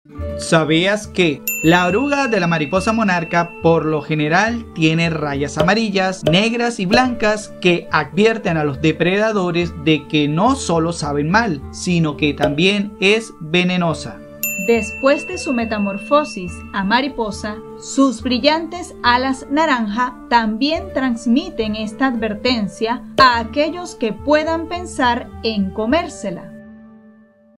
¿Sabías que la oruga de la mariposa monarca por lo general tiene rayas amarillas, negras y blancas que advierten a los depredadores de que no solo saben mal, sino que también es venenosa? Después de su metamorfosis a mariposa, sus brillantes alas naranja también transmiten esta advertencia a aquellos que puedan pensar en comérsela.